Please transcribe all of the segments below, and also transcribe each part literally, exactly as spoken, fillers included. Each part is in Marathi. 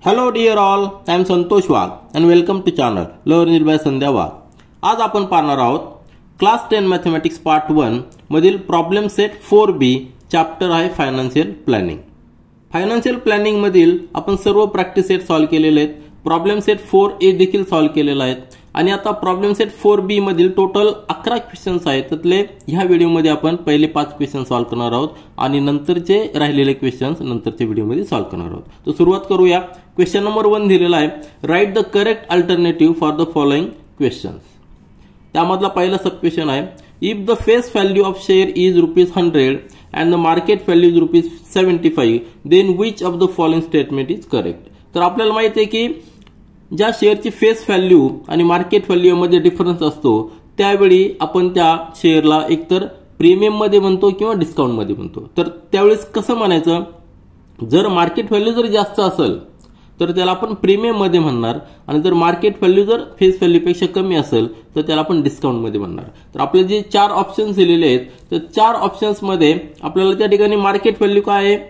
Hello dear all, I am Santosh Wagh and welcome to channel Learn by Sandhya Wagh. आज आपण पाहणार आहोत class ten mathematics part one मधील problem set four B chapter आहे फायनान्शियल प्लॅनिंग. फायनान्शियल प्लॅनिंग मधील आपण सर्व प्रॅक्टिस सेट सॉल्व्ह केलेले आहेत. प्रॉब्लेम सेट फोर ए देखील सॉल्व्ह केलेला आहे आणि आता प्रॉब्लेम सेट फोर बी मधील टोटल अकरा क्वेश्चन्स आहेत. त्यातले ह्या व्हिडिओमध्ये आपण पहिले पाच क्वेश्चन सॉल्व्ह करणार आहोत आणि नंतरचे राहिलेले क्वेश्चन्स नंतरच्या व्हिडिओमध्ये सॉल्व्ह करणार आहोत. तर सुरुवात करूया. क्वेश्चन नंबर वन दिलेला आहे, write the correct alternative for the following questions. त्यामधला पहिला सब क्वेश्चन आहे, if the face value of share is rupees hundred and the market value is rupees seventy five then which of the following statement is correct. तर आपल्याला माहिती आहे की ज्या शेअरची फेस व्हॅल्यू आणि मार्केट व्हॅल्यू मध्ये डिफरन्स असतो त्यावेळी आपण त्या शेअरला एकतर प्रीमियम मध्ये म्हणतो किंवा डिस्काउंट मध्ये म्हणतो. तर त्यावेळेस कसं म्हणायचं, जर मार्केट व्हॅल्यू जर जास्त असेल तर त्याला आपण प्रीमियम मध्ये म्हणणार आणि जर मार्केट व्हॅल्यू जर फेस व्हॅल्यू पेक्षा कमी असेल तर त्याला आपण डिस्काउंट मध्ये म्हणणार. तर आपले जे चार ऑप्शन्स दिलेले आहेत तर चार ऑप्शन्स मध्ये आपल्याला त्या ठिकाणी मार्केट व्हॅल्यू काय आहे,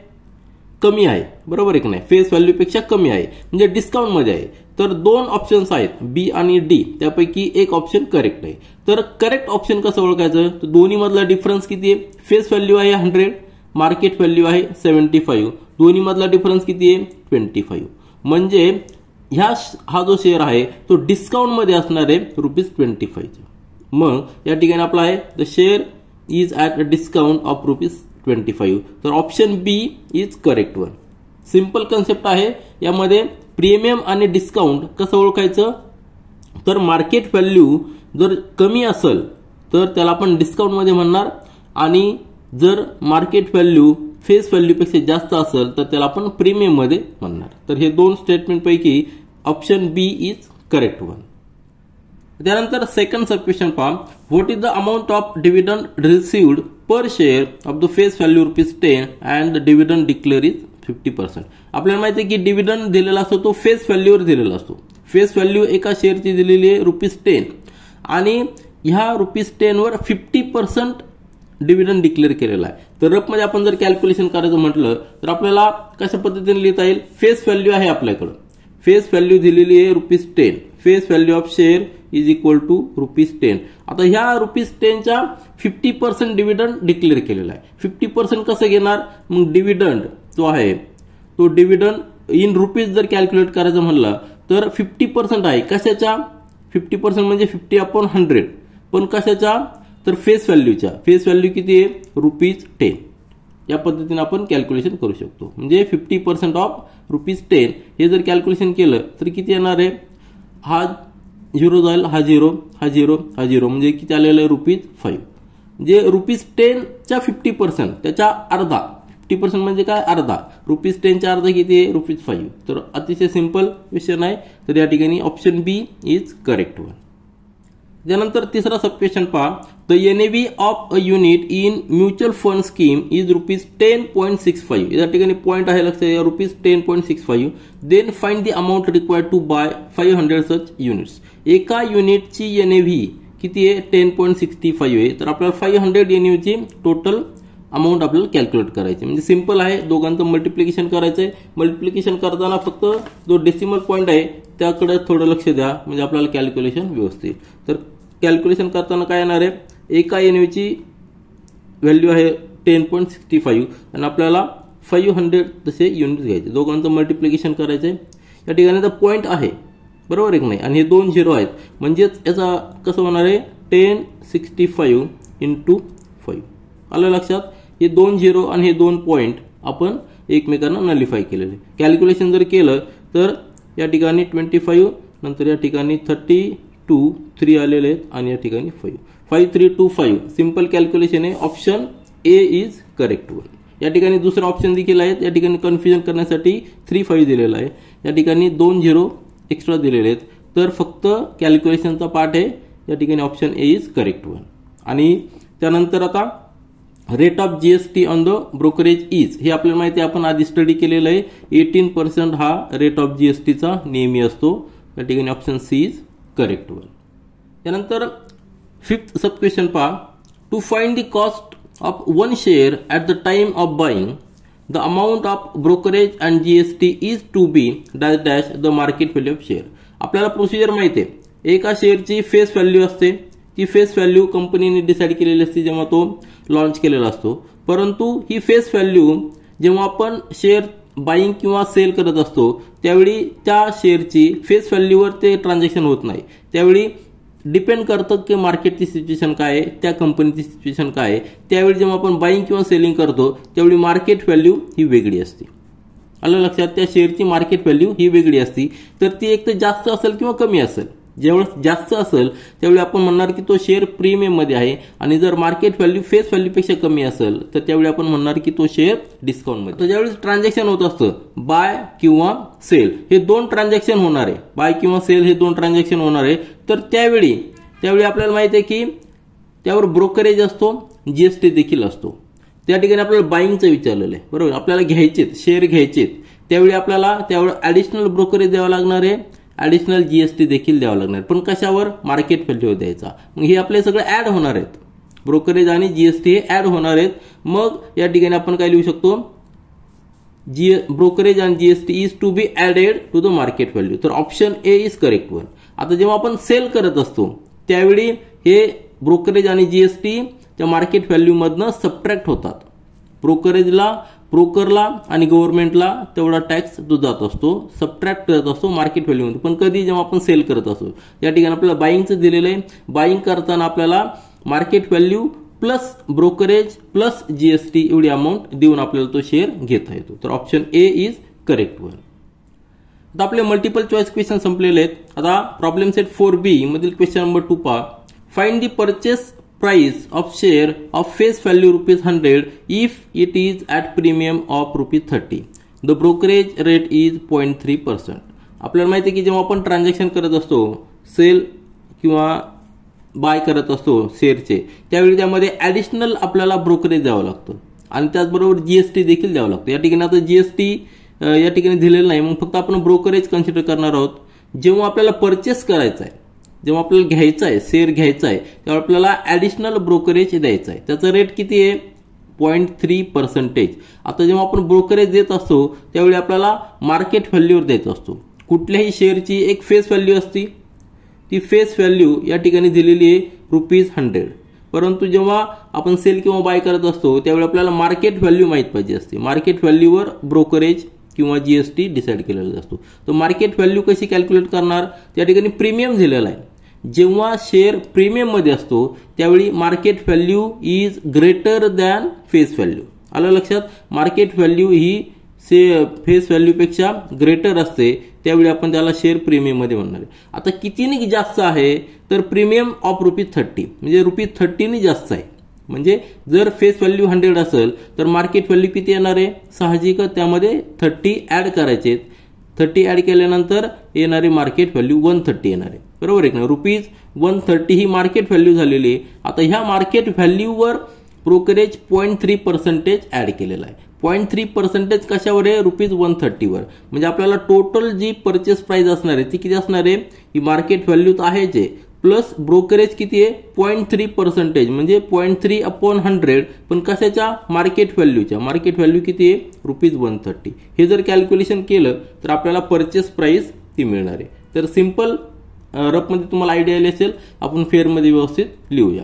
कमी आहे, बरोबर आहे की नाही, फेस व्हॅल्यू पेक्षा कमी आहे म्हणजे डिस्काउंट मध्ये आहे. तर दोन ऑप्शन्स आहेत बी आणि डी, त्यापैकी एक ऑप्शन करेक्ट आहे. तर करेक्ट ऑप्शन कसं ओळखायचं, तर दोन्ही मधला डिफरन्स किती आहे, फेस व्हॅल्यू आहे हंड्रेड, मार्केट व्हॅल्यू आहे सेव्हन्टी फाईव्ह, दोन्ही मधला डिफरन्स किती आहे ट्वेंटी फाईव्ह. म्हणजे ह्या हा जो शेअर आहे तो डिस्काउंट मध्ये असणार आहे रुपीज ट्वेंटी फाईव्ह. मग या ठिकाणी आपला आहे the share is at a discount of rupees twenty five. तर option B is correct one. Simple concept आहे. यामध्ये प्रीमियम आणि डिस्काउंट कसं ओळखायचं, तर मार्केट व्हॅल्यू जर कमी असेल तर त्याला आपण डिस्काउंट मध्ये म्हणणार आणि जर मार्केट व्हॅल्यू फेस व्हॅल्यू पेक्षा जास्त असेल तर त्याला आपण प्रीमियम मध्ये म्हणणार. तर हे दोन स्टेटमेंट पैकी option B is correct one. त्यानंतर सेकंड सब क्वेश्चन पहा, what is the amount of dividend received per share of the face value rupees ten and the dividend declared is fifty percent. आपल्याला माहिती आहे की डिव्हिडंड दिलेला असतो तो फेस व्हॅल्यूवर दिलेला असतो. फेस व्हॅल्यू एका शेअरची दिलेली आहे रुपीज टेन आणि ह्या रुपीज टेन वर फिफ्टी पर्सेंट डिव्हिडंड डिक्लेअर केलेला आहे. तर रफमध्ये आपण जर कॅल्क्युलेशन करायचं म्हटलं तर आपल्याला कशा पद्धतीने लिहिता येईल, फेस व्हॅल्यू आहे आपल्याकडं, फेस व्हॅल्यू दिलेली आहे rupees ten, face value of share is equal to rupees ten. आता ह्या रुपीज टेनच्या फिफ्टी पर्सेंट डिव्हिडंड डिक्लेअर केलेला आहे. फिफ्टी पर्सेंट कसं घेणार, मग डिव्हिडंड जो आहे तो डिव्हिडंड इन रुपीज जर कॅल्क्युलेट करायचं म्हणलं तर फिफ्टी पर्सेंट आहे कशाच्या, फिफ्टी पर्सेंट म्हणजे फिफ्टी अपॉन हंड्रेड, पण कशाच्या, तर फेस व्हॅल्यूच्या. फेस व्हॅल्यू किती आहे रुपीज टेन. या पद्धतीने आपण कॅल्क्युलेशन करू शकतो. म्हणजे fifty percent of rupees ten हे जर कॅल्क्युलेशन केलं तर किती येणार आहे, हा झिरो जाईल, हा झिरो, हा झिरो, हा झिरो, म्हणजे किती आलेलं आहे रुपीज फाईव्ह. म्हणजे रुपीज टेनच्या फिफ्टी पर्सेंट त्याच्या अर्धा, फिफ्टी पर्सेंट म्हणजे काय अर्धा, रुपीज टेनच्या अर्धा किती आहे रुपीज फाईव्ह. तर अतिशय सिंपल क्वेश्चन आहे. तर या ठिकाणी option B is correct one. त्यानंतर तिसरा सब क्वेश्चन पहा, the NAV of a unit in mutual fund scheme is rupees ten point six five. या ठिकाणी पॉईंट आहे लक्षात घ्या, rupees ten point six five. Then find the amount required to buy five hundred such units. एका युनिटची एनएव्ही किती आहे टेन पॉईंट सिक्स्टी फाईव्ह आहे. तर आपल्याला फाईव्ह हंड्रेड एनएव्हीची टोटल अमाऊंट आपल्याला कॅल्क्युलेट करायची. म्हणजे सिंपल आहे, दोघांचं मल्टिप्लिकेशन करायचंय. मल्टिप्लिकेशन करताना फक्त जो डेसिमल पॉईंट आहे त्याकडे थोडं लक्ष द्या म्हणजे आपल्याला कॅल्क्युलेशन व्यवस्थित. तर कॅल्क्युलेशन करताना काय येणार आहे, एका एनएव्हीची व्हॅल्यू आहे टेन पॉईंट सिक्स्टी फाईव्ह आणि आपल्याला फाईव्ह हंड्रेड तसे युनिट्स घ्यायचे, दोघांचं मल्टिप्लिकेशन करायचंय. या ठिकाणी तर पॉईंट आहे, बरोबर आहे की नाही, आणि हे दोन झिरो आहेत म्हणजेच याचा कसं होणार आहे ten sixty five into five. आलं लक्षात, हे दोन झिरो आणि हे दोन पॉईंट आपण एकमेकांना नलिफाय केलेले. कॅल्क्युलेशन जर केलं तर या ठिकाणी ट्वेंटी फाईव्ह, नंतर या ठिकाणी थर्टी टू, थ्री आलेले आहेत आणि या ठिकाणी five, five three two five. Simple calculation आहे. Option A is correct one. या ठिकाणी दुसरा ऑप्शन देखील आहेत, या ठिकाणी कन्फ्युजन करण्यासाठी थ्री फाईव्ह दिलेला आहे, या ठिकाणी दोन झिरो एक्स्ट्रा दिलेले आहेत. तर फक्त कॅल्क्युलेशनचा पार्ट आहे, या ठिकाणी option A is correct one. आणि त्यानंतर आता rate of GST on the brokerage is, हे आपल्याला माहिती आहे, आपण आधी स्टडी केलेलं आहे. एटीन पर्सेंट हा रेट ऑफ जीएसटीचा नेहमी असतो. या ठिकाणी option C is correct one. त्यानंतर फिफ्थ सब क्वेश्चन पहा, to find the cost of one share at the time of buying the amount of brokerage and GST is to be dash dash the market value of share. आपल्याला प्रोसिजर माहिती आहे, एका शेअरची फेस व्हॅल्यू असते, ती फेस व्हॅल्यू कंपनीने डिसाईड केलेली असते जेव्हा तो लॉन्च केलेला असतो. परंतु ही फेस व्हॅल्यू जेव्हा आपण शेअर बाईंग किंवा सेल करत असतो त्यावेळी त्या शेअरची फेस व्हॅल्यूवर ते ट्रान्झॅक्शन होत नाही. त्यावेळी डिपेंड करतं की मार्केटची सिच्युएशन काय आहे, त्या कंपनीची सिच्युएशन काय आहे. त्यावेळी जेव्हा आपण बाईंग किंवा सेलिंग करतो त्यावेळी मार्केट व्हॅल्यू ही वेगळी असते. आलं लक्षात, त्या शेअरची मार्केट व्हॅल्यू ही वेगळी असती. तर ती एक तर जास्त असेल किंवा कमी असेल. जेवढं जास्त असेल त्यावेळी आपण म्हणणार की तो शेअर प्रीमियम मध्ये आहे, आणि जर मार्केट व्हॅल्यू फेस व्हॅल्यूपेक्षा कमी असेल तर त्यावेळी आपण म्हणणार की तो शेअर डिस्काउंटमध्ये. तर ज्यावेळी ट्रान्झॅक्शन होत असतं बाय किंवा सेल, हे दोन ट्रान्झॅक्शन होणार आहे, बाय किंवा सेल हे दोन ट्रान्झॅक्शन होणार आहे. तर त्यावेळी त्यावेळी आपल्याला माहिती आहे की त्यावर ब्रोकरेज असतो, जीएसटी देखील असतो. त्या ठिकाणी आपल्याला बाईंगचं विचारलेलं आहे, बरोबर. आपल्याला घ्यायचेत, शेअर घ्यायचेत, त्यावेळी आपल्याला त्यावर ऍडिशनल ब्रोकरेज द्यावं लागणार आहे, ऍडिशनल जीएसटी देखील द्यावं लागणार. पण कशावर? मार्केट व्हॅल्यूवर द्यायचा. मग हे आपले सगळे ऍड होणार आहेत, ब्रोकरेज आणि जीएसटी हे ऍड होणार आहेत. मग या ठिकाणी आपण काय लिहू शकतो, जी ब्रोकरेज आणि GST is to be added to the market value. तर option A is correct one. आता जेव्हा आपण सेल करत असतो त्यावेळी हे ब्रोकरेज आणि जीएसटी त्या मार्केट व्हॅल्यू मधनं सबट्रॅक्ट होतात. ब्रोकरेजला, ब्रोकरला आणि गव्हर्नमेंटला तेवढा टॅक्स जो जात असतो, सबट्रॅक्ट करत असतो मार्केट व्हॅल्यूमध्ये. पण कधी जेव्हा आपण सेल करत असतो या ठिकाणी आपल्याला बाईंगचं दिलेलं आहे. बाईंग करताना आपल्याला market value plus brokerage plus GST एवढी अमाऊंट देऊन आपल्याला तो शेअर घेता येतो. तर option A is correct one. आता आपले मल्टिपल चॉईस क्वेश्चन संपलेले आहेत. आता प्रॉब्लेम सेट फोर बी मधील क्वेश्चन नंबर टू पहा. Find the purchase price of share of face value rupees one hundred if it is at premium of rupees thirty. The brokerage rate is zero point three percent. आपल्याला माहिती आहे की जेव्हा आपण ट्रान्झॅक्शन करत असतो, सेल किंवा बाय करत असतो शेअरचे, त्यावेळी त्यामध्ये ऍडिशनल आपल्याला ब्रोकरेज द्यावं लागतं आणि त्याचबरोबर जीएसटी देखील द्यावं लागतं. या ठिकाणी आता जीएसटी या ठिकाणी दिलेलं नाही, मग फक्त आपण ब्रोकरेज कन्सिडर करणार आहोत. जेव्हा आपल्याला परचेस करायचा आहे, जेव्हा आपल्याला घ्यायचा आहे, शेअर घ्यायचा आहे, तेव्हा आपल्याला ऍडिशनल ब्रोकरेज द्यायचा आहे. त्याचा रेट किती आहे? Point three percentage. आता जेव्हा आपण ब्रोकरेज देत असतो त्यावेळी आपल्याला मार्केट व्हॅल्यूवर द्यायचा असतो. कुठल्याही शेअरची एक फेस व्हॅल्यू असती, ती फेस व्हॅल्यू या ठिकाणी दिलेली आहे रुपीज हंड्रेड. परंतु जेव्हा आपण सेल किंवा बाय करत असतो त्यावेळी आपल्याला मार्केट व्हॅल्यू माहीत पाहिजे असते. मार्केट व्हॅल्यूवर ब्रोकरेज किंवा जीएसटी डिसाईड केलेला असतो. तर मार्केट व्हॅल्यू कशी कॅल्क्युलेट करणार? त्या ठिकाणी प्रीमियम दिलेला आहे. जेव्हा शेअर प्रीमियम मध्ये असतो त्यावेळी market value is greater than face value. आलं लक्षात? मार्केट व्हॅल्यू ही से फेस व्हॅल्यूपेक्षा ग्रेटर असते, त्यावेळी आपण त्याला शेअर प्रीमियम मध्ये म्हणणार आहे. आता कितीने जास्त आहे? तर प्रीमियम ऑफ रुपीज थर्टी, म्हणजे रुपीज थर्टीने जास्त आहे. म्हणजे जर फेस व्हॅल्यू हंड्रेड असेल तर मार्केट व्हॅल्यू किती येणार आहे? साहजिकच त्यामध्ये थर्टी ऍड करायचे. थर्टी ऍड केल्यानंतर येणारे मार्केट व्हॅल्यू वन थर्टी येणार आहे, बरोबर आहे ना. रुपीज वन थर्टी ही मार्केट व्हॅल्यू झालेली आहे. आता ह्या मार्केट व्हॅल्यूवर brokerage point three percentage add केलेला आहे. पॉईंट थ्री पर्सेंटेज कशावर आहे? रुपीज वन थर्टीवर. म्हणजे आपल्याला टोटल जी परचेस प्राइस असणार आहे ती किती असणार आहे? ही मार्केट व्हॅल्यू तर आहेच आहे, प्लस ब्रोकरेज किती आहे? पॉईंट थ्री पर्सेंटेज, म्हणजे पॉईंट थ्री अपॉन हंड्रेड. पण कशाच्या? मार्केट व्हॅल्यूच्या. मार्केट व्हॅल्यू किती आहे? Rupees one thirty. हे जर कॅल्क्युलेशन केलं तर आपल्याला परचेस प्राइस ती मिळणार आहे. तर सिंपल रफमध्ये तुम्हाला आयडिया आली असेल, आपण फेअरमध्ये व्यवस्थित लिहूया.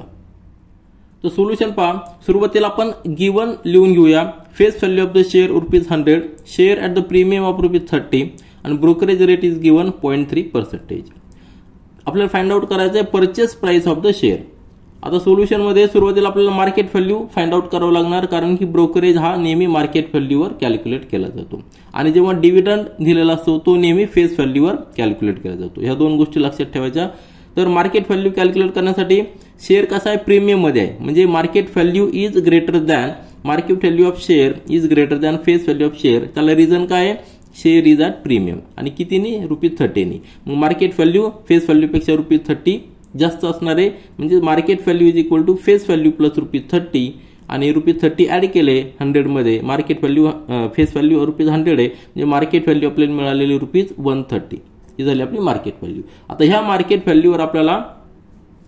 तर सोल्युशन पहा. सुरुवातीला आपण गिवन लिहून घेऊया. Face value of the share rupees hundred, share at the premium of rupees thirty आणि brokerage rate is given point three percentage. आपल्याला फाइंड आउट करायचं आहे purchase price of the share. आता सोल्युशनमध्ये सुरुवातीला आपल्याला मार्केट व्हॅल्यू फाइंड आउट करावं लागणार, कारण की ब्रोकरेज हा नेहमी मार्केट व्हॅल्यूवर कॅल्क्युलेट केला जातो आणि जेव्हा डिव्हिडंड दिलेला असतो तो नेहमी फेस व्हॅल्यूवर कॅल्क्युलेट केला जातो. ह्या दोन गोष्टी लक्षात ठेवायच्या. तर मार्केट व्हॅल्यू कॅल्क्युलेट करण्यासाठी शेअर कसा आहे? प्रीमियम मध्ये आहे, म्हणजे market value is greater than market value of share is greater than face value of share. त्याला रिझन काय आहे? शेअर इज ॲट प्रीमियम आणि कितीनी? रुपीज थर्टीनी. मग मार्केट व्हॅल्यू फेस व्हॅल्यूपेक्षा रुपीज थर्टी जास्त असणार आहे, म्हणजे market value is equal to face value plus rupees thirty. आणि रुपीज थर्टी ऍड केले हंड्रेडमध्ये, market value face value rupees hundred आहे, म्हणजे मार्केट व्हॅल्यू आपल्याला मिळालेली रुपीज वन थर्टी. ही झाली आपली मार्केट व्हॅल्यू. आता ह्या मार्केट व्हॅल्यूवर आपल्याला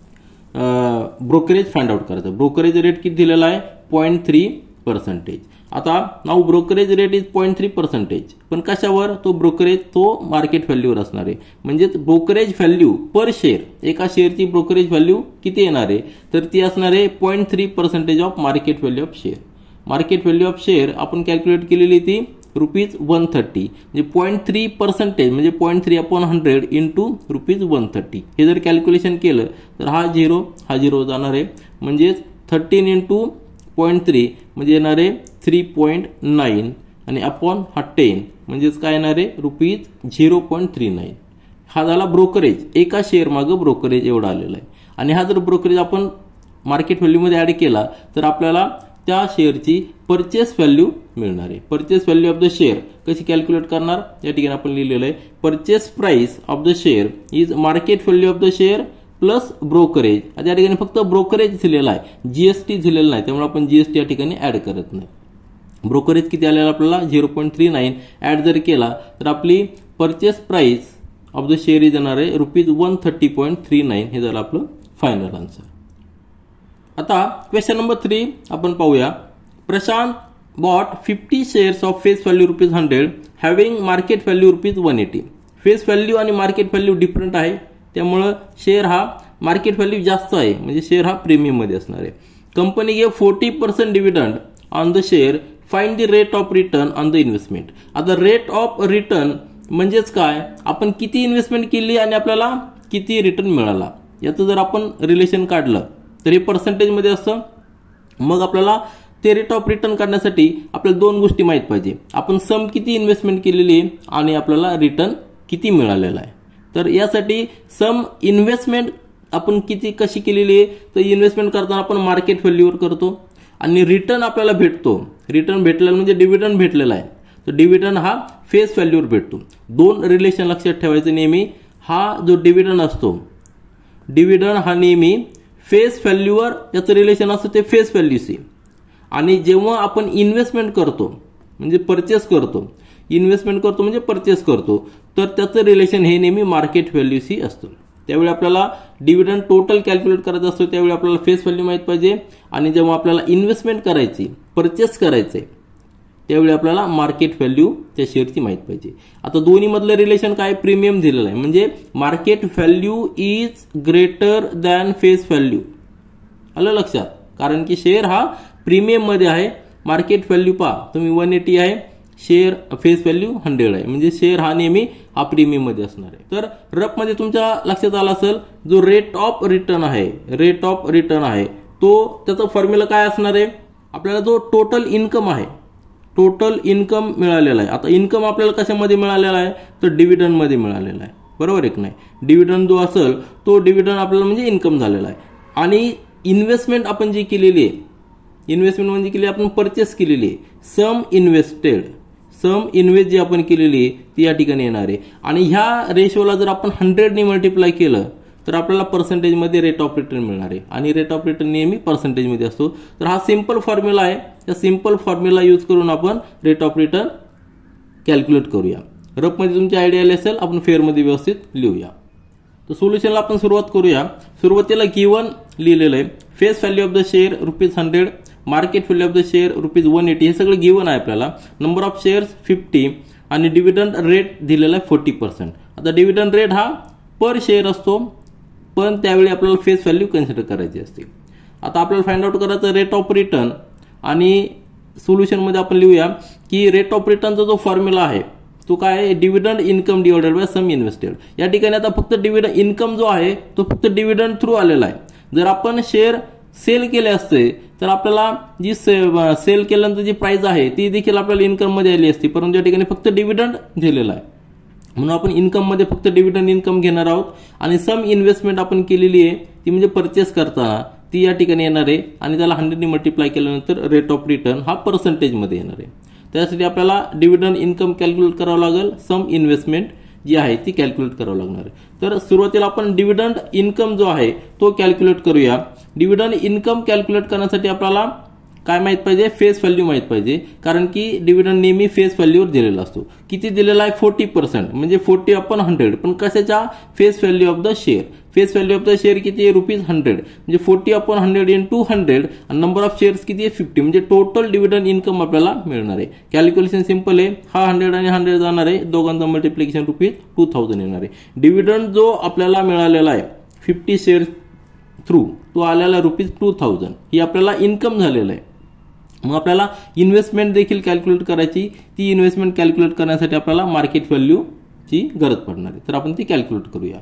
ब्रोकरेज फाइंड आउट करायचं. ब्रोकरेज रेट किती दिलेला आहे? Point three percentage. आता now brokerage rate is point three percentage, पण कशावर? तो ब्रोकरेज तो मार्केट व्हॅल्यूवर असणार आहे. म्हणजे ब्रोकरेज व्हॅल्यू पर शेअर, एका शेअरची ब्रोकरेज व्हॅल्यू किती येणार आहे? तर ती असणार आहे point three percentage of market value of share. Market value of share आपण कॅल्क्युलेट केलेली ती रुपीज वन थर्टी, म्हणजे पॉईंट थ्री पर्सेंटेज म्हणजे point three upon hundred into rupees one thirty. हे जर कॅल्क्युलेशन केलं तर हा झिरो हा झिरो जाणार आहे, म्हणजेच थर्टीन इंटू पॉईंट थ्री म्हणजे येणार आहे थ्री पॉईंट नाईन आणि अपॉन हा टेन म्हणजेच काय येणार आहे rupees zero point three nine. हा झाला ब्रोकरेज, एका शेअर मागं ब्रोकरेज एवढा आलेला आहे. आणि हा जर ब्रोकरेज आपण मार्केट व्हॅल्यूमध्ये ॲड केला तर आपल्याला त्या शेअरची परचेस व्हॅल्यू मिळणार आहे. Purchase value of the share कशी कॅल्क्युलेट करणार? या ठिकाणी आपण लिहिलेलं आहे purchase price of the share is market value of the share plus brokerage. आता या ठिकाणी फक्त ब्रोकरेज दिलेला आहे, जीएसटी दिलेला नाही, त्यामुळे आपण जीएसटी या ठिकाणी ऍड करत नाही. ब्रोकरेज किती आलेला आपल्याला? Zero point three nine. Add जर केला तर आपली purchase price of the share is येणार आहे rupees one thirty point three nine. हे झालं आपलं फायनल आन्सर. आता क्वेश्चन नंबर थ्री आपण पाहूया. Prashant bought fifty shares of face value rupees hundred having market value rupees one eighty. Face value आणि मार्केट व्हॅल्यू डिफरंट आहे, त्यामुळं शेअर हा मार्केट व्हॅल्यू जास्त आहे, म्हणजे शेअर हा प्रीमियम मध्ये असणार आहे. Company gave forty percent dividend on the share, find the rate of return on the investment. आता रेट ऑफ रिटर्न म्हणजेच काय? आपण किती इन्व्हेस्टमेंट केली आणि आपल्याला किती रिटर्न मिळाला, याचं जर आपण रिलेशन काढलं तर हे पर्सेंटेजमध्ये असतं. मग आपल्याला ते रेट ऑफ रिटर्न काढण्यासाठी आपल्याला दोन गोष्टी माहीत पाहिजे. आपण सम किती इन्व्हेस्टमेंट केलेली आहे आणि आपल्याला रिटर्न किती मिळालेला आहे. तर यासाठी सम इन्व्हेस्टमेंट आपण किती कशी केलेली आहे, तर इन्व्हेस्टमेंट करताना आपण मार्केट व्हॅल्यूवर करतो आणि रिटर्न आपल्याला भेटतो. रिटर्न भेटलेला म्हणजे डिव्हिडंड भेटलेला आहे, तर डिव्हिडंड हा फेस व्हॅल्यूवर भेटतो. दोन रिलेशन लक्षात ठेवायचं नेहमी. हा जो डिव्हिडंड असतो, डिव्हिडंड हा नेहमी फेस व्हॅल्यूवर याचं रिलेशन असतं, ते फेस व्हॅल्यूशी. आणि जेव्हा आपण इन्व्हेस्टमेंट करतो म्हणजे परचेस करतो, इन्व्हेस्टमेंट करतो म्हणजे परचेस करतो, तर त्याचं रिलेशन हे नेहमी मार्केट व्हॅल्यूशी असतं. त्यावेळी आपल्याला डिव्हिडंड टोटल कॅल्क्युलेट करायचं असतो, त्यावेळी आपल्याला फेस व्हॅल्यू माहीत पाहिजे. आणि जेव्हा आपल्याला इन्व्हेस्टमेंट करायची, परचेस करायचंय, त्यावेळी आपल्याला मार्केट व्हॅल्यू त्या शेअरची माहीत पाहिजे. आता दोन्ही मधलं रिलेशन काय? प्रीमियम दिलेलं आहे, म्हणजे market value is greater than face value. आलं लक्षात? कारण की शेअर हा प्रीमियम मध्ये आहे. मार्केट व्हॅल्यू पहा तुम्ही वन एटी आहे, शेअर फेस व्हॅल्यू हंड्रेड आहे, म्हणजे शेअर हा नेहमी हा प्रीमियम मध्ये असणार आहे. तर रफ मध्ये तुमच्या लक्षात आला असेल, जो रेट ऑफ रिटर्न आहे, रेट ऑफ रिटर्न आहे तो त्याचा फॉर्म्युला काय असणार आहे? आपल्याला जो टोटल इन्कम आहे, टोटल इन्कम मिळालेला आहे. आता इन्कम आपल्याला कशामध्ये मिळालेला आहे? तर डिव्हिडंड मध्ये मिळालेला आहे, बरोबर आहे की नाही? डिव्हिडंड जो असेल तो डिव्हिडंड आपल्याला म्हणजे इन्कम झालेला आहे. आणि इन्व्हेस्टमेंट आपण जी केलेली आहे, इन्व्हेस्टमेंट म्हणजे केली आपण परचेस केलेली आहे, सम इन्व्हेस्टेड, सम इन्व्हेस्ट जी आपण केलेली आहे ती या ठिकाणी येणार आहे. आणि ह्या रेशोला जर आपण हंड्रेडने मल्टिप्लाय केलं तर आपल्याला पर्सेंटेजमध्ये रेट ऑफ रिटर्न मिळणार आहे. आणि रेट ऑफ रिटर्न नेहमी पर्सेंटेजमध्ये असतो. तर हा सिंपल फॉर्म्युला आहे, त्या सिंपल फॉर्म्युला यूज करून आपण रेट ऑफ रिटर्न कॅल्क्युलेट करूया. रफमध्ये तुमची आयडिया आली असेल, आपण फेअरमध्ये व्यवस्थित लिहूया. तर सोल्युशनला आपण सुरुवात करूया. सुरुवातीला गिवन लिहिलेलं आहे face value of the share rupees hundred, market value of the share rupees one eighty, हे सगळं गिवन आहे आपल्याला. नंबर ऑफ शेअर्स फिफ्टी आणि डिव्हिडंड रेट दिलेला आहे फोर्टी पर्सेंट. आता डिव्हिडंड रेट हा पर शेअर असतो, पण त्यावेळी आपल्याला फेस व्हॅल्यू कन्सिडर करायची असते. आता आपल्याला फाइंड आउट करायचं रेट ऑफ रिटर्न. आणि सोल्युशनमध्ये आपण लिहूया की रेट ऑफ रिटर्नचा जो फॉर्म्युला आहे तो काय आहे? Dividend income divided by sum invested. या ठिकाणी आता फक्त डिव्हिडंड इन्कम जो आहे तो फक्त डिव्हिडंड थ्रू आलेला आहे. जर आपण शेअर सेल केले असते तर आपल्याला जी सेल केल्यानंतर जी प्राइस आहे ती देखील आपल्याला इन्कम मध्ये आली असती, परंतु या ठिकाणी फक्त डिव्हिडंड दिलेला आहे, म्हणून आपण इन्कम मध्ये फक्त डिव्हिडंड इन्कम घेणार आहोत. आणि सम इन्व्हेस्टमेंट आपण केलेली आहे ती म्हणजे परचेस करताना ती या ठिकाणी येणार आहे. आणि त्याला हंड्रेडने मल्टिप्लाय केल्यानंतर रेट ऑफ रिटर्न हा पर्सेंटेजमध्ये येणार आहे. त्यासाठी आपल्याला डिव्हिडंड इन्कम कॅल्क्युलेट करावं लागेल, सम इन्व्हेस्टमेंट जी आहे ती कॅल्क्युलेट करावं लागणार आहे. तर सुरुवातीला आपण डिव्हिडंड इन्कम जो आहे तो कॅल्क्युलेट करूया. डिव्हिडंड इन्कम कॅल्क्युलेट करण्यासाठी आपल्याला काय माहित पाहिजे, फेस व्हॅल्यू माहित पाहिजे, कारण की डिव्हिडंड नेहमी फेस व्हॅल्यूवर दिलेला असतो. किती दिलेला आहे, फोर्टी पर्सेंट म्हणजे फोर्टी अपॉन हंड्रेड, पण कशाच्या, face value of the share. Face value of the share किती आहे, रुपीज हंड्रेड, म्हणजे forty upon hundred into hundred, आणि नंबर ऑफ शेअर्स किती आहे, फिफ्टी, म्हणजे टोटल डिव्हिडंड इन्कम आपल्याला मिळणार आहे. कॅल्क्युलेशन सिंपल आहे, हा हंड्रेड आणि हंड्रेड जाणार आहे, दोघांचं मल्टिप्लिकेशन रुपीज टू थाउजंड येणार आहे. डिव्हिडंड जो आपल्याला मिळालेला आहे फिफ्टी शेअर थ्रू, तो आलेला रुपीज टू थाउजंड, ही आपल्याला इन्कम झालेलं आहे. मग आपल्याला इन्व्हेस्टमेंट देखील कॅल्क्युलेट करायची. ती इन्व्हेस्टमेंट कॅल्क्युलेट करण्यासाठी आपल्याला मार्केट व्हॅल्यूची गरज पडणार आहे, तर आपण ती कॅल्क्युलेट करूया.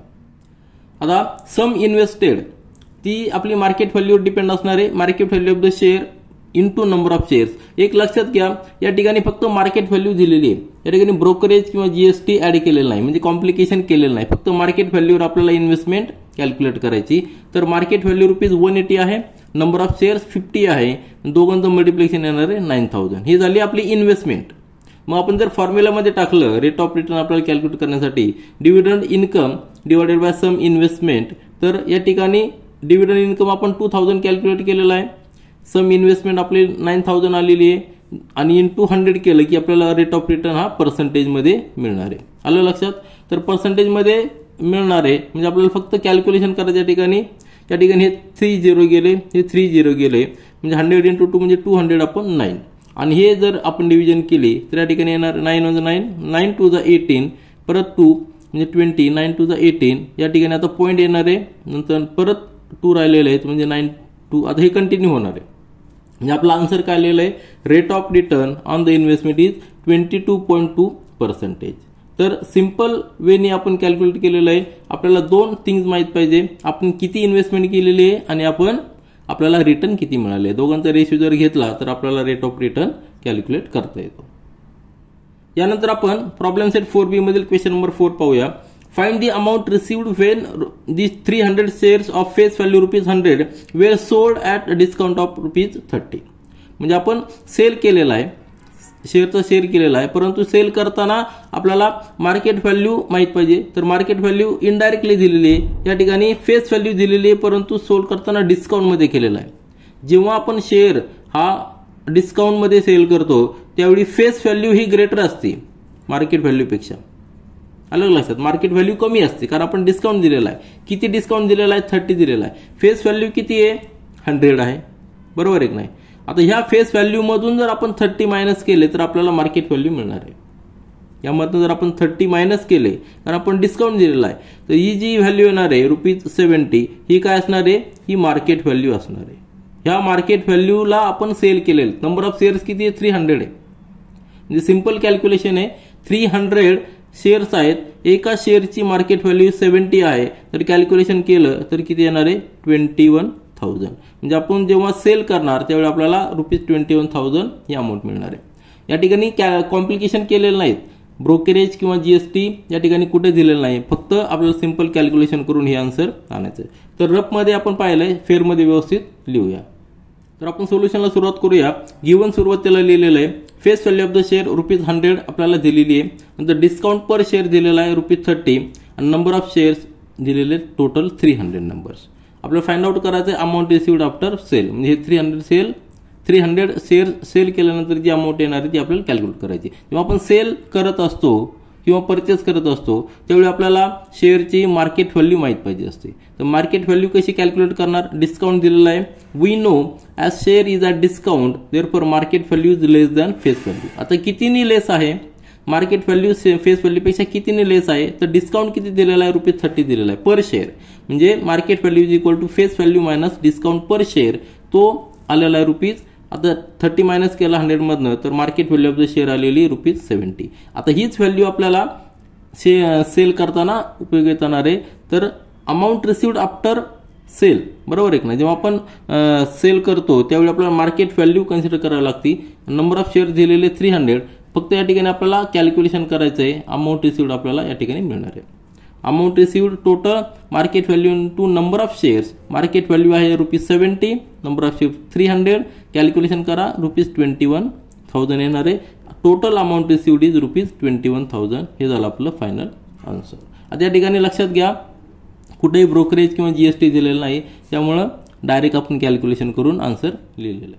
आता सम इन्व्हेस्टेड, ती आपली मार्केट व्हॅल्यूवर डिपेंड असणार आहे. Market value of the share into number of shares. एक लक्षात घ्या, या ठिकाणी फक्त मार्केट व्हॅल्यू दिलेली आहे, या ठिकाणी ब्रोकरेज किंवा जीएसटी ऍड केलेलं नाही, म्हणजे कॉम्प्लिकेशन केलेलं नाही. फक्त मार्केट व्हॅल्यूवर आपल्याला इन्व्हेस्टमेंट कॅल्क्युलेट करायची. तर market value rupees one eighty आहे, नंबर ऑफ शेअर्स फिफ्टी आहे, दोघांचं मल्टिप्लिकेशन येणार आहे नाईन थाउजंड. ही झाली आपली इन्व्हेस्टमेंट. मग आपण जर फॉर्म्युलामध्ये टाकलं रेट ऑफ रिटर्न आपल्याला कॅल्क्युलेट करण्यासाठी, dividend income divided by sum investment, तर या ठिकाणी डिव्हिडंड इन्कम आपण टू थाउजंड कॅल्क्युलेट केलेलं आहे, सम इन्व्हेस्टमेंट आपली नाईन थाउजंड आलेली आहे, आणि इन टू हंड्रेड केलं की आपल्याला रेट ऑफ रिटर्न हा पर्सेंटेजमध्ये मिळणार आहे. आलं लक्षात. तर पर्सेंटेजमध्ये मिळणार आहे म्हणजे आपल्याला फक्त कॅल्क्युलेशन करायचं. या ठिकाणी या ठिकाणी हे थ्री झिरो गेले, हे थ्री झिरो गेले, म्हणजे हंड्रेड इंटू टू म्हणजे टू हंड्रेड अपॉन नाईन, आणि हे जर आपण डिव्हिजन केले तर या ठिकाणी येणार nine one nine, nine two the eighteen, परत टू म्हणजे twenty, nine two the eighteen, या ठिकाणी आता पॉईंट येणार आहे, नंतर परत टू राहिलेले आहेत म्हणजे नाईन टू, आता हे कंटिन्यू होणार आहे. म्हणजे आपला आन्सर काय आलेलं आहे, rate of return on the investment is twenty two point two percentage. तर सिंपल वेने आपण कॅल्क्युलेट केलेलं आहे. आपल्याला दोन थिंग्स माहित पाहिजे, आपण किती इन्व्हेस्टमेंट केलेली आहे आणि आपण आपल्याला रिटर्न किती मिळाले. दोघांचा रेशिओ जर घेतला तर आपल्याला रेट ऑफ रिटर्न कॅल्क्युलेट करता येतो. यानंतर आपण प्रॉब्लेम सेट फोर बी मधील क्वेश्चन नंबर फोर पाहूया. Find the amount received when the three hundred shares of face value rupees hundred were sold at discount of rupees thirty. म्हणजे आपण सेल केलेला आहे, शेअरचा शेअर केलेला आहे, परंतु सेल करताना आपल्याला मार्केट व्हॅल्यू माहित पाहिजे. तर मार्केट व्हॅल्यू इनडायरेक्टली दिलेली आहे, या ठिकाणी फेस व्हॅल्यू दिलेली आहे, परंतु सोल्ड करताना डिस्काउंटमध्ये केलेला आहे. जेव्हा आपण शेअर हा डिस्काउंटमध्ये सेल करतो त्यावेळी फेस व्हॅल्यू ही ग्रेटर असते मार्केट व्हॅल्यूपेक्षा. अलग लक्षात, मार्केट व्हॅल्यू कमी असते कारण आपण डिस्काउंट दिलेला आहे. किती डिस्काउंट दिलेला आहे, थर्टी दिलेला आहे. फेस व्हॅल्यू किती आहे, हंड्रेड आहे, बरोबर आहे की नाही. आता ह्या फेस व्हॅल्यू मधून जर आपण थर्टी मायनस केले तर आपल्याला मार्केट व्हॅल्यू मिळणार आहे. यामधून जर आपण थर्टी मायनस केले कारण आपण डिस्काउंट दिलेला आहे, तर ही जी व्हॅल्यू येणार आहे रुपीज सेव्हन्टी, ही काय असणार आहे, ही मार्केट व्हॅल्यू असणार आहे. ह्या मार्केट व्हॅल्यूला आपण सेल केलेलं. नंबर ऑफ शेअर्स किती आहे, थ्री हंड्रेड आहे. म्हणजे सिंपल कॅल्क्युलेशन आहे, थ्री हंड्रेड शेअर्स आहेत, एका शेअरची मार्केट व्हॅल्यू सेव्हन्टी आहे, तर कॅल्क्युलेशन केलं तर किती येणार आहे, ट्वेंटी वन थाउजंड. म्हणजे आपण जेव्हा सेल करणार त्यावेळी आपल्याला रुपीज ट्वेंटी वन थाउजंड ही अमाऊंट मिळणार आहे. या ठिकाणी कॉम्प्लिकेशन केलेलं नाहीत, ब्रोकरेज किंवा जीएसटी या ठिकाणी कुठे दिलेलं नाही, फक्त आपल्याला सिंपल कॅल्क्युलेशन करून हे आन्सर आणायचं. तर रफमध्ये आपण पाहिलंय, फेअरमध्ये व्यवस्थित लिहूया. तर आपण सोल्युशनला सुरुवात करूया. गिवन सुरुवातीला लिहिलेलं आहे face value of the share rupees hundred आपल्याला दिलेली आहे, नंतर डिस्काउंट पर शेअर दिलेला आहे रुपीज थर्टी, आणि नंबर ऑफ शेअर्स दिलेले टोटल थ्री हंड्रेड नंबर्स. आपल्याला फाइंड आउट करायचं अमाऊंट रिसिव्ड आफ्टर सेल, म्हणजे हे three hundred sell three hundred share sell केल्यानंतर जी अमाऊंट येणार आहे ती आपल्याला कॅल्क्युलेट करायची. जेव्हा आपण सेल करत असतो किंवा परचेस करत असतो त्यावेळी आपल्याला शेअरची मार्केट व्हॅल्यू माहित पाहिजे असते. तर मार्केट व्हॅल्यू कशी कॅल्क्युलेट करणार, डिस्काउंट दिलेला आहे, we know as share is at discount therefore market value is less than face value. आता कितीनी लेस आहे, मार्केट व्हॅल्यू फेस व्हॅल्यूपेक्षा कितीने लेस आहे, तर डिस्काउंट किती दिलेला आहे, रुपीज थर्टी दिलेला आहे पर शेअर. म्हणजे market value is equal to face value minus discount per share, तो आलेला आहे रुपीज. आता थर्टी मायनस केला हंड्रेड मधनं तर market value of the share आलेली रुपीज सेव्हन्टी. आता हीच व्हॅल्यू आपल्याला शे सेल करताना उपयोग येणार आहे. तर अमाऊंट रिसिव्ड आफ्टर सेल, बरोबर आहे ना. जेव्हा आपण सेल करतो त्यावेळी आपल्याला मार्केट व्हॅल्यू कन्सिडर करावी लागते. नंबर ऑफ शेअर दिलेले थ्री हंड्रेड, फक्त या ठिकाणी आपल्याला कॅल्क्युलेशन करायचं आहे. अमाऊंट रिसिव्ड आपल्याला या ठिकाणी मिळणार आहे. Amount received total market value to number of shares, market value आहे rupees seventy, number of share three hundred, calculation करा रुपीज ट्वेंटी वन थाउजंड येणार आहे. Total amount received is rupees twenty one thousand. हे झालं आपलं फायनल आन्सर. आता या ठिकाणी लक्षात घ्या कुठेही ब्रोकरेज किंवा जीएसटी दिलेलं नाही, त्यामुळं डायरेक्ट आपण कॅल्क्युलेशन करून आन्सर लिहिलेलं आहे.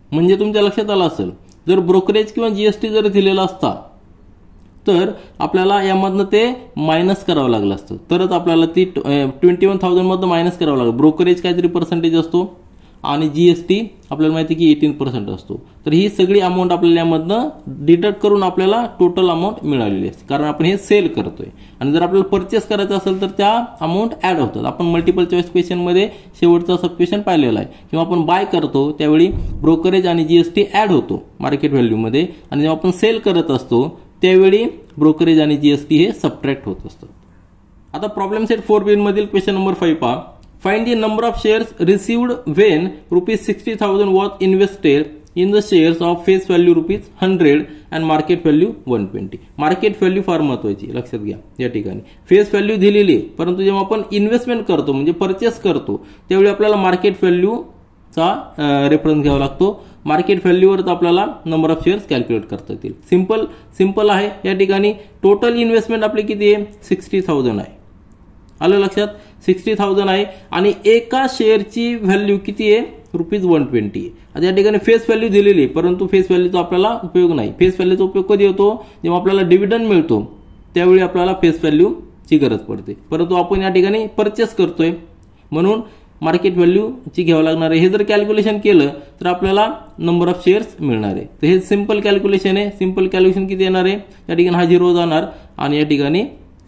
म्हणजे तुमच्या लक्षात आलं असेल जर ब्रोकरेज किंवा जीएसटी जर दिलेला असता तर आपल्याला यामधनं ते मायनस करावं लागलं असतं, तरच आपल्याला ती ट्वेंटी वन थाउजंड मधनं मायनस करावं लागलं. ब्रोकरेज काहीतरी पर्सेंटेज असतो आणि जीएसटी आपल्याला माहिती की एटीन पर्सेंट असतो. तर ही सगळी अमाऊंट आपल्याला यामधनं डिडक्ट करून आपल्याला टोटल अमाऊंट मिळालेली असते, कारण आपण हे सेल करतोय. आणि जर आपल्याला परचेस करायचं असेल तर त्या अमाऊंट ऍड होतात. आपण मल्टिपल चॉईस क्वेश्चन मध्ये शेवटचा सब क्वेश्चन पाहिलेला आहे. किंवा आपण बाय करतो त्यावेळी ब्रोकरेज आणि जीएसटी ऍड होतो मार्केट व्हॅल्यू मध्ये, आणि जेव्हा आपण सेल करत असतो त्यावेळी ब्रोकरेज आणि जीएसटी हे सबट्रॅक्ट होत असतात. आता प्रॉब्लेम सेट फोर बी मधील क्वेश्चन नंबर फाईव्ह पहा. Find the number of shares received when rupees sixty thousand was invested in the shares of face value rupees hundred and market value one twenty. Market value फार महत्वाची, लक्षात घ्या. या ठिकाणी फेस व्हॅल्यू दिलेली आहे, परंतु जेव्हा आपण इन्व्हेस्टमेंट करतो म्हणजे परचेस करतो त्यावेळी आपल्याला मार्केट व्हॅल्यूचा रेफरन्स घ्यावा लागतो. मार्केट व्हॅल्यूवरच आपल्याला नंबर ऑफ शेअर्स कॅल्क्युलेट करता येतील. सिंपल सिंपल आहे. या ठिकाणी टोटल इन्व्हेस्टमेंट आपली किती आहे, सिक्स्टी थाउजंड आहे. आलं लक्षात, सिक्स्टी थाउजंड आहे आणि एका शेअरची व्हॅल्यू किती आहे, रुपीज वन ट्वेंटी आहे. आता या ठिकाणी फेस व्हॅल्यू दिलेली आहे, परंतु फेस व्हॅल्यूचा आपल्याला उपयोग नाही. फेस व्हॅल्यूचा उपयोग कधी होतो, जेव्हा आपल्याला डिव्हिडंड मिळतो त्यावेळी आपल्याला फेस व्हॅल्यूची गरज पडते. परंतु आपण या ठिकाणी परचेस करतोय म्हणून मार्केट व्हॅल्यूची घ्यावं लागणार आहे. हे जर कॅल्क्युलेशन केलं तर आपल्याला नंबर ऑफ शेअर्स मिळणार आहे. तर हे सिंपल कॅल्क्युलेशन आहे. सिंपल कॅल्क्युलेशन किती येणार आहे, या ठिकाणी हा झिरो जाणार आणि या ठिकाणी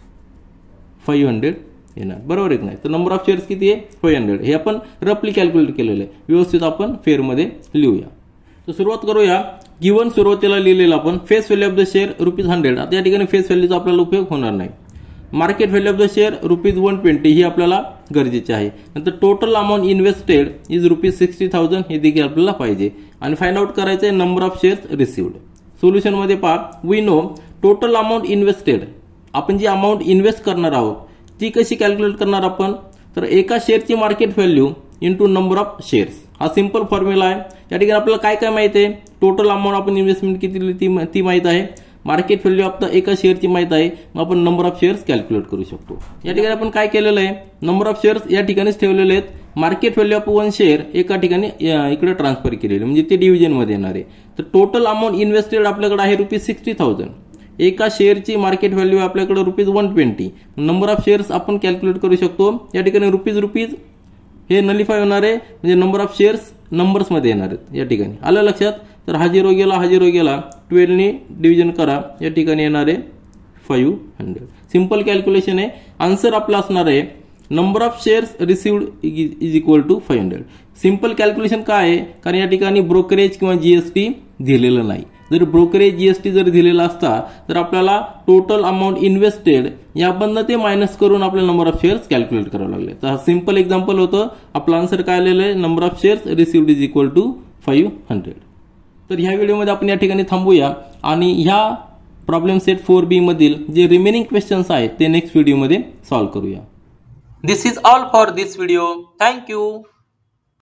फाईव्ह हंड्रेड येणार, बरोबर आहे नाही. तर नंबर ऑफ शेअर्स किती आहे, फाईव्ह हंड्रेड. हे आपण रफली कॅल्क्युलेट केलेलं आहे. व्यवस्थित आपण फेअरमध्ये लिहूया. तर सुरुवात करूया. गिवन सुरुवातीला लिहिलेलं आपण face value of the share rupees hundred. आता या ठिकाणी फेस व्हॅल्यूचा आपल्याला उपयोग होणार नाही. Market value of the share rupees one twenty ही आपल्याला गरजेची आहे. नंतर total amount invested is rupees sixty thousand हे देखील आपल्याला पाहिजे. आणि फाइंड आउट करायचं आहे number of shares received. Solution मध्ये पहा, we know total amount invested. आपण जी अमाऊंट इन्व्हेस्ट करणार आहोत ती कशी कॅल्क्युलेट करणार आपण, तर एका शेअरची market value into number of shares. हा सिंपल फॉर्म्युला आहे. या ठिकाणी आपल्याला काय काय माहिती आहे, टोटल अमाऊंट आपण इन्व्हेस्टमेंट किती ती माहित आहे, मार्केट व्हॅल्यू ऑफ द एका शेअरची माहित आहे, मग आपण नंबर ऑफ शेअर्स कॅल्क्युलेट करू शकतो. या ठिकाणी आपण काय केलेलं आहे, नंबर ऑफ शेअर्स या ठिकाणीच ठेवलेले आहेत. Market value of one share एका ठिकाणी इकडे ट्रान्सफर केलेले म्हणजे ते डिव्हिजन मध्ये येणार आहे. तर टोटल अमाऊंट इन्व्हेस्टेड आपल्याकडे आहे रुपीज सिक्स्टी थाउजंड. एका शेअरची मार्केट व्हॅल्यू आपल्याकडे rupees one twenty. Number of shares आपण कॅल्क्युलेट करू शकतो. या ठिकाणी रुपीज रुपीज हे नलिफाय होणार आहे म्हणजे नंबर ऑफ शेअर्स नंबर्स मध्ये येणार आहेत. या ठिकाणी आलं लक्षात. तर हा झिरो गेला हा झिरो गेला, ट्वेल्वने डिव्हिजन करा, या ठिकाणी येणार आहे फाईव्ह हंड्रेड. सिंपल कॅल्क्युलेशन आहे. आन्सर आपला असणार आहे number of shares received is equal to five hundred. Simple calculation काय आहे, कारण या ठिकाणी ब्रोकरेज किंवा जीएसटी दिलेलं नाही. जर ब्रोकरेज जीएसटी जर दिलेला असता तर आपल्याला टोटल अमाऊंट इन्व्हेस्टेड याबद्दल ते मायनस करून आपल्याला नंबर ऑफ शेअर्स कॅल्क्युलेट करावं लागले. तर हा सिंपल एक्झाम्पल होतं. आपलं आन्सर काय आलेलं आहे, number of shares received is equal to five hundred. तर ह्या व्हिडिओमध्ये आपण या ठिकाणी थांबूया आणि ह्या प्रॉब्लेम सेट फोर बी मधील जे रिमेनिंग क्वेश्चन्स आहेत ते नेक्स्ट व्हिडिओमध्ये सॉल्व्ह करूया. This is all for this video. Thank you.